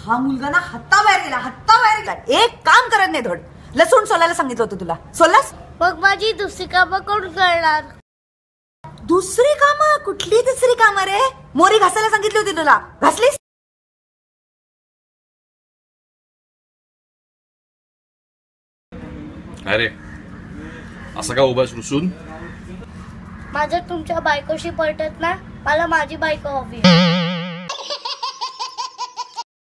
हा मुलगा ना हाताबाहेर गेला. एक काम करत नाही धड. लसूण सोलायला सांगितलं होतं तुला, सोलास? मग माझी दुसरी कामं कोण करणार? दुसरी कामं? कुठली दुसरी कामं रे? मोरी घासायला सांगितली होती तुला, घासलीस? अरे असं का उभा रुसून? माझं तुमच्या बायकोशी पटत ना, मला माझी बायको हवी.